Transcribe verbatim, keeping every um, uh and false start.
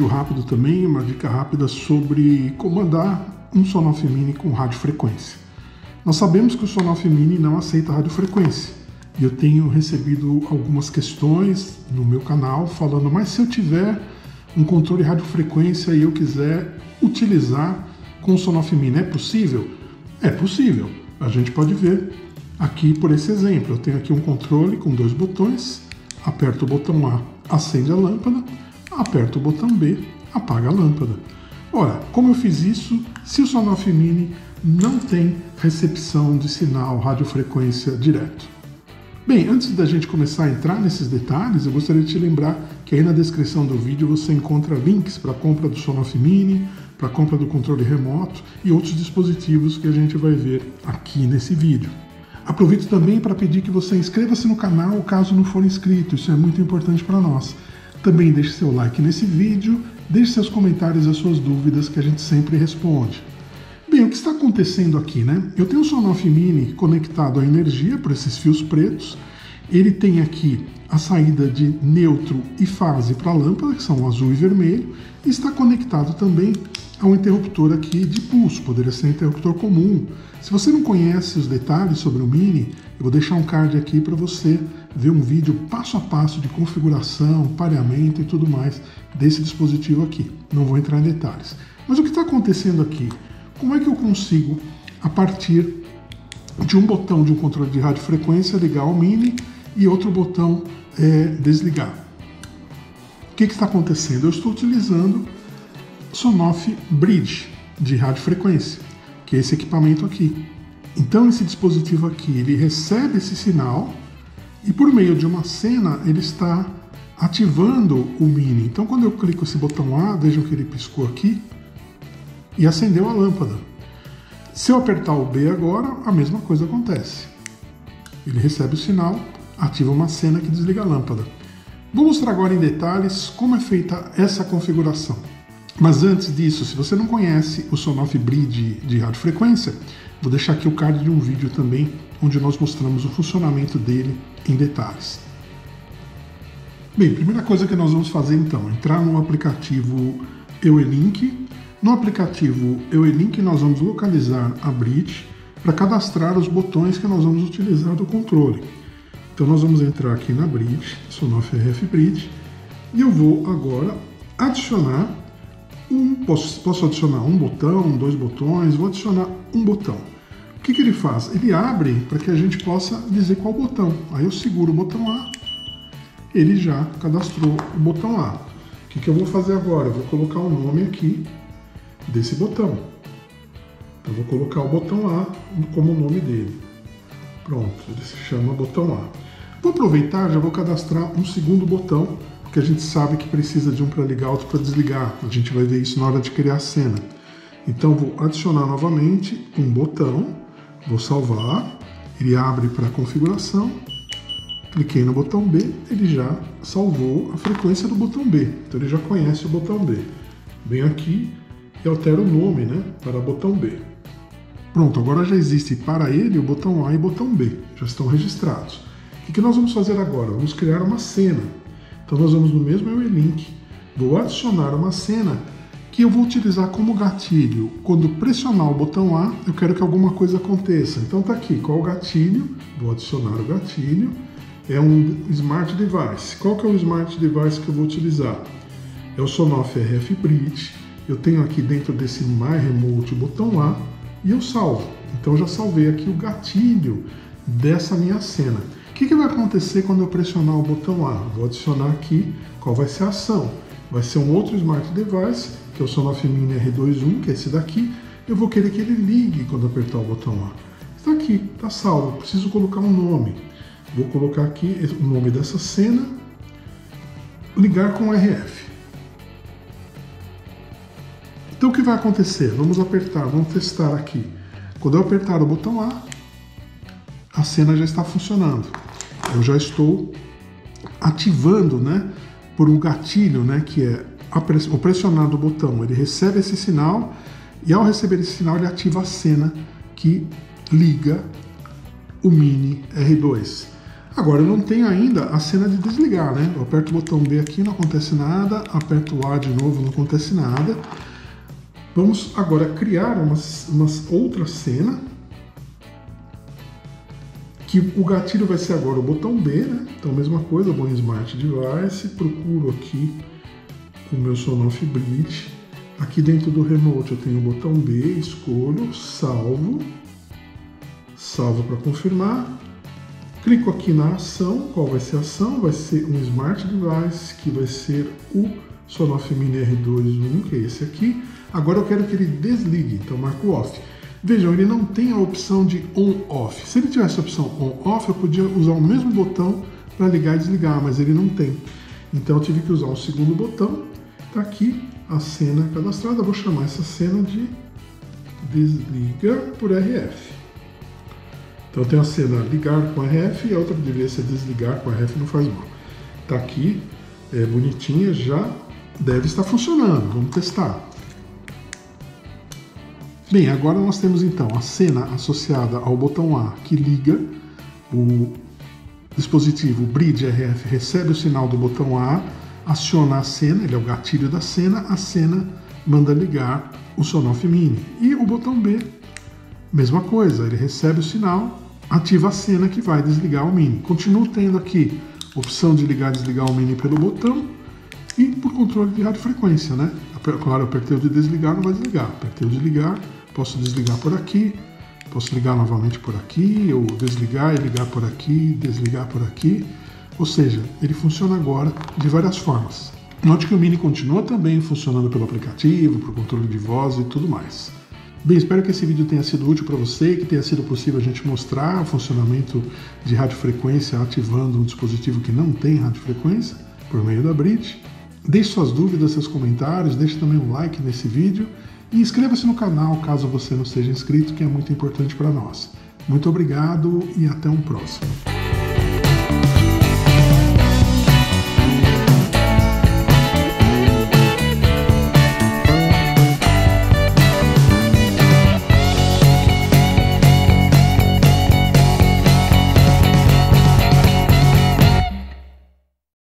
vídeo rápido também, uma dica rápida sobre comandar um Sonoff Mini com radiofrequência. Nós sabemos que o Sonoff Mini não aceita radiofrequência e eu tenho recebido algumas questões no meu canal falando, mas se eu tiver um controle de radiofrequência e eu quiser utilizar com o Sonoff Mini, é possível? É possível. A gente pode ver aqui por esse exemplo. Eu tenho aqui um controle com dois botões, aperto o botão A, acende a lâmpada, aperto o botão B, apaga a lâmpada. Ora, como eu fiz isso se o Sonoff Mini não tem recepção de sinal radiofrequência direto? Bem, antes da gente começar a entrar nesses detalhes, eu gostaria de te lembrar que aí na descrição do vídeo você encontra links para a compra do Sonoff Mini, para a compra do controle remoto e outros dispositivos que a gente vai ver aqui nesse vídeo. Aproveito também para pedir que você inscreva-se no canal caso não for inscrito, isso é muito importante para nós. Também deixe seu like nesse vídeo, deixe seus comentários e as suas dúvidas que a gente sempre responde. Bem, o que está acontecendo aqui, né? Eu tenho o Sonoff Mini conectado à energia por esses fios pretos. Ele tem aqui a saída de neutro e fase para a lâmpada, que são azul e vermelho, e está conectado também a um interruptor aqui de pulso, poderia ser um interruptor comum. Se você não conhece os detalhes sobre o Mini, eu vou deixar um card aqui para você ver um vídeo passo a passo de configuração, pareamento e tudo mais desse dispositivo aqui. Não vou entrar em detalhes. Mas o que está acontecendo aqui? Como é que eu consigo, a partir de um botão de um controle de radiofrequência, ligar ao Mini e outro botão é, desligar? O que, que está acontecendo? Eu estou utilizando Sonoff Bridge de radiofrequência, que é esse equipamento aqui. Então esse dispositivo aqui, ele recebe esse sinal e por meio de uma cena ele está ativando o Mini. Então quando eu clico esse botão A, vejam que ele piscou aqui e acendeu a lâmpada. Se eu apertar o B agora, a mesma coisa acontece. Ele recebe o sinal, ativa uma cena que desliga a lâmpada. Vou mostrar agora em detalhes como é feita essa configuração. Mas antes disso, se você não conhece o Sonoff Bridge de radiofrequência, vou deixar aqui o card de um vídeo também, onde nós mostramos o funcionamento dele em detalhes. Bem, primeira coisa que nós vamos fazer então, entrar no aplicativo EueLink. No aplicativo EueLink nós vamos localizar a Bridge para cadastrar os botões que nós vamos utilizar do controle. Então nós vamos entrar aqui na Bridge, Sonoff R F Bridge, e eu vou agora adicionar Um, posso, posso adicionar um botão, dois botões, vou adicionar um botão. O que, que ele faz? Ele abre para que a gente possa dizer qual botão. Aí eu seguro o botão A, ele já cadastrou o botão A. O que, que eu vou fazer agora? Eu vou colocar o nome aqui desse botão. Eu vou colocar o botão A como o nome dele. Pronto, ele se chama botão A. Vou aproveitar, já vou cadastrar um segundo botão, porque a gente sabe que precisa de um para ligar, outro para desligar. A gente vai ver isso na hora de criar a cena. Então vou adicionar novamente um botão, vou salvar, ele abre para configuração, cliquei no botão B, ele já salvou a frequência do botão B, então ele já conhece o botão B. Venho aqui e altero o nome, né, para botão B. Pronto, agora já existe para ele o botão A e o botão B, já estão registrados. O que nós vamos fazer agora? Vamos criar uma cena. Então nós vamos no mesmo EueLink, vou adicionar uma cena que eu vou utilizar como gatilho. Quando pressionar o botão A, eu quero que alguma coisa aconteça. Então tá aqui, qual o gatilho? Vou adicionar o gatilho. É um Smart Device. Qual que é o Smart Device que eu vou utilizar? É o Sonoff R F Bridge. Eu tenho aqui dentro desse My Remote o botão A e eu salvo. Então eu já salvei aqui o gatilho dessa minha cena. O que, que vai acontecer quando eu pressionar o botão A? Vou adicionar aqui qual vai ser a ação. Vai ser um outro Smart Device, que é o Sonoff Mini R vinte e um, que é esse daqui. Eu vou querer que ele ligue quando apertar o botão A. Está aqui, está salvo. Preciso colocar um nome. Vou colocar aqui o nome dessa cena. Ligar com R F. Então o que vai acontecer? Vamos apertar, vamos testar aqui. Quando eu apertar o botão A, a cena já está funcionando. Eu já estou ativando, né, por um gatilho, né, que é o pressionar do botão. Ele recebe esse sinal e ao receber esse sinal ele ativa a cena que liga o Mini R dois. Agora eu não tenho ainda a cena de desligar, né? Eu aperto o botão B aqui, não acontece nada, aperto o A de novo, não acontece nada. Vamos agora criar uma, uma outra cena, que o gatilho vai ser agora o botão B, né? Então mesma coisa, vou em Smart Device, procuro aqui o meu Sonoff Bridge. Aqui dentro do Remote eu tenho o botão B, escolho, salvo, salvo para confirmar. Clico aqui na ação, qual vai ser a ação? Vai ser um Smart Device, que vai ser o Sonoff Mini R dois um, que é esse aqui. Agora eu quero que ele desligue, então marco Off. Vejam, ele não tem a opção de On-Off. Se ele tivesse a opção On-Off, eu podia usar o mesmo botão para ligar e desligar, mas ele não tem. Então eu tive que usar um segundo botão. Está aqui a cena cadastrada, vou chamar essa cena de Desliga por R F. Então eu tenho a cena ligar com R F e a outra deveria ser desligar com R F, não faz mal. Está aqui, é bonitinha, já deve estar funcionando, vamos testar. Bem, agora nós temos então a cena associada ao botão A que liga, o dispositivo Bridge R F recebe o sinal do botão A, aciona a cena, ele é o gatilho da cena, a cena manda ligar o Sonoff Mini. E o botão B, mesma coisa, ele recebe o sinal, ativa a cena que vai desligar o Mini. Continuo tendo aqui a opção de ligar e desligar o Mini pelo botão e por controle de radiofrequência, né? Claro, eu apertei o de desligar, não vai desligar. Apertei o de ligar, posso desligar por aqui, posso ligar novamente por aqui, ou desligar e ligar por aqui, desligar por aqui. Ou seja, ele funciona agora de várias formas. Note que o Mini continua também funcionando pelo aplicativo, por controle de voz e tudo mais. Bem, espero que esse vídeo tenha sido útil para você e que tenha sido possível a gente mostrar o funcionamento de radiofrequência ativando um dispositivo que não tem radiofrequência por meio da Bridge. Deixe suas dúvidas, seus comentários, deixe também um like nesse vídeo e inscreva-se no canal caso você não seja inscrito, que é muito importante para nós. Muito obrigado e até um próximo.